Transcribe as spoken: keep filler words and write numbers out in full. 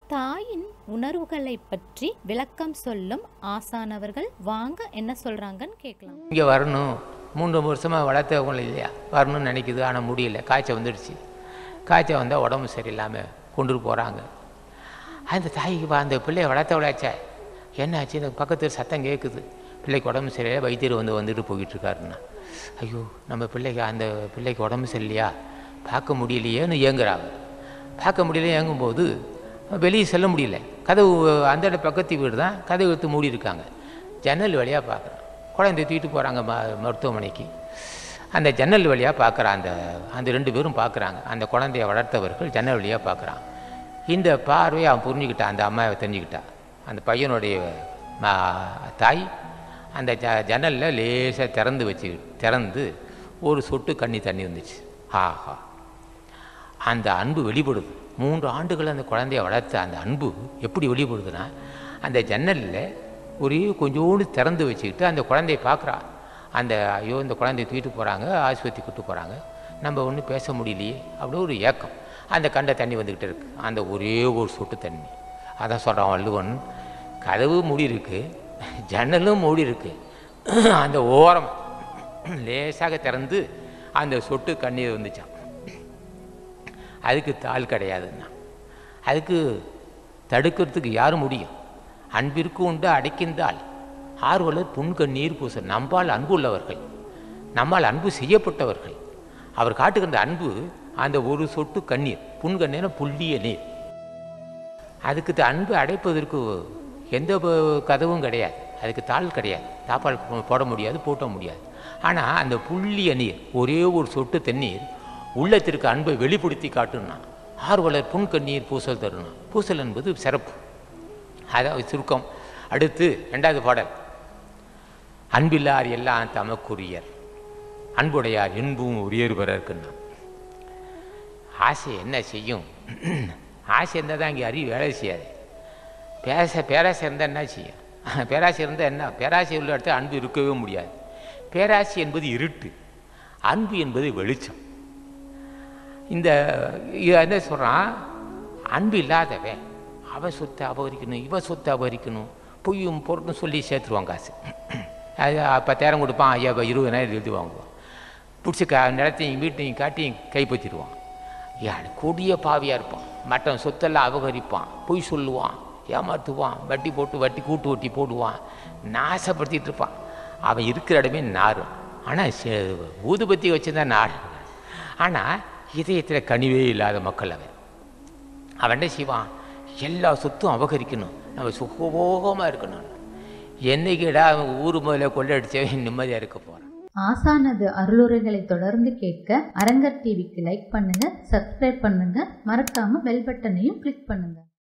தாயின் உணர்வுகளை பற்றி விளக்கம் சொல்லும் ஆசானவர்கள் வாங்க என்ன சொல்றாங்கன்னு கேட்கலாம். இங்கே வரணும், மூன்று வருஷமாக வளர்த்தவங்க இல்லையா, வரணும்னு நினைக்குது, ஆனால் முடியல. காய்ச்சல் வந்துடுச்சு. காய்ச்சல் வந்தால் உடம்பு சரியில்லாமல் கொண்டு போகிறாங்க. அந்த தாய்க்கு அந்த பிள்ளையை வளர்த்தவளாச்சே என்ன ஆச்சு, இந்த பக்கத்தில் சத்தம் கேட்குது, பிள்ளைக்கு உடம்பு சரியில்லை, வைத்தியர் வந்து வந்துட்டு போய்கிட்டு இருக்காருன்னா, ஐயோ நம்ம பிள்ளைக்கு அந்த பிள்ளைக்கு உடம்பு சரியில்லையா, பார்க்க முடியலையேன்னு ஏங்குறாங்க. பார்க்க முடியல ஏங்கும்போது வெளியே செல்ல முடியல. கதவு அந்த பக்கத்து வீடு தான், கதவு எடுத்து மூடி இருக்காங்க. ஜன்னல் வழியாக பார்க்குறான். குழந்தை தூக்கிட்டு போகிறாங்க ம மருத்துவமனைக்கு. அந்த ஜன்னல் வழியாக பார்க்குறான். அந்த அந்த ரெண்டு பேரும் பார்க்குறாங்க. அந்த குழந்தைய வளர்த்தவர்கள் ஜன்னல் வழியாக பார்க்குறான். இந்த பார்வையை அவன் புரிஞ்சுக்கிட்டான். அந்த அம்மாவை தெரிஞ்சுக்கிட்டான். அந்த பையனுடைய தாய் அந்த ஜ ஜன்னலில் லேசாக திறந்து வச்சு திறந்து ஒரு சொட்டு கண்ணி தண்ணி வந்துச்சு. ஆஹா, அந்த அன்பு வெளிப்படுது. மூன்று ஆண்டுகள் அந்த குழந்தைய வளர்த்த அந்த அன்பு எப்படி வெளிப்படுதுன்னா, அந்த ஜன்னலில் ஒரே கொஞ்சோண்டு திறந்து வச்சுக்கிட்டு அந்த குழந்தைய பார்க்குறா. அந்த ஐயோ இந்த குழந்தைய தூக்கிட்டு போகிறாங்க, ஆஸ்பத்திரி கூட்டு போகிறாங்க, நம்ம ஒன்றும் பேச முடியலையே அப்படி ஒரு ஏக்கம். அந்த கண்ட தண்ணி வந்துக்கிட்டு இருக்குது. அந்த ஒரே ஒரு சொட்டு தண்ணி. அதான் சொல்கிறான் வள்ளுவன், கதவு மூடி இருக்குது, ஜன்னலும் மூடி இருக்குது, அந்த ஓரம் லேசாக திறந்து அந்த சொட்டு கண்ணீர் வந்துச்சான். அதுக்கு தாள் கிடையாதுன்னா, அதுக்கு தடுக்கிறதுக்கு யாரும் முடியும்? அன்பிற்கு உண்டு அடைக்கின்றால் ஆர்வலர் புன்கண்ணீர் பூச. நம்பால் அன்பு உள்ளவர்கள், நம்மால் அன்பு செய்யப்பட்டவர்கள், அவர் காட்டுகின்ற அன்பு அந்த ஒரு சொட்டு கண்ணீர். புன்கண்ணீர் புள்ளிய நீர். அதுக்கு அன்பு அடைப்பதற்கு எந்த கதவும் கிடையாது, அதுக்கு தாள் கிடையாது, தாப்பால் போட முடியாது, பூட்ட முடியாது. ஆனால் அந்த புள்ளிய நீர், ஒரே ஒரு சொட்டு தண்ணீர் உள்ளத்திற்கு அன்பை வெளிப்படுத்தி காட்டுன்னா, ஆர்வலர் புன்கண்ணீர் பூசல் தருணா. பூசல் என்பது சிறப்பு, அதாவது சுருக்கம். அடுத்து ரெண்டாவது பாடல், அன்பில்லார் எல்லாம் தமக்குரியர், அன்புடையார் என்பும் உரியர் பெறற்குன்னா. ஆசை என்ன செய்யும்? ஆசை இருந்தால் தான் இங்கே அறிவு வேலை செய்யாது. பேச பேராசை இருந்தால் என்ன செய்யும்? பேராசை இருந்தால் என்ன? பேராசை உள்ள இடத்துல அன்பு இருக்கவே முடியாது. பேராசை என்பது இருட்டு, அன்பு என்பது வெளிச்சம். இந்த என்ன சொல்கிறான், அன்பு இல்லாதவன் அவன் சொத்தை அபகரிக்கணும், இவன் சொத்தை அபகரிக்கணும், பொய்யும் பொருட்டும் சொல்லி சேர்த்துருவான் காசு. அது பத்தாயிரம் கொடுப்பான், ஐயா இருபதாயிரம் எழுதி வாங்குவான். பிடிச்சி க நிலத்தையும் வீட்டையும் காட்டியும் கைப்பற்றிடுவான். யார் கொடிய பாவியாக இருப்பான். மற்ற சொத்தெல்லாம் அபகரிப்பான், பொய் சொல்லுவான், ஏமாற்றுவான், வட்டி போட்டு வட்டி கூட்டு வட்டி போடுவான், நாசப்படுத்திகிட்டு இருப்பான். அவன் இருக்கிற இடமே நாரும். ஆனால் ஊதுபத்தி வச்சுருந்தான் நாடு. ஆனால் இதயத்தில் கனிவே இல்லாத மக்கள் அவன். அவன் என்ன செய்வான்? எல்லா சொத்தும் அபகரிக்கணும், நம்ம சுகபோகமாக இருக்கணும். என்னைக்கிடா அவன் ஊர் முதல்ல கொள்ளடிச்சவன் நிம்மதியாக இருக்க போகிறான். ஆசானது அருளுரைகளை தொடர்ந்து கேட்க அரங்கர் டிவிக்கு லைக் பண்ணுங்க, சப்ஸ்கிரைப் பண்ணுங்க, மறக்காம பெல் பட்டனையும் கிளிக் பண்ணுங்க.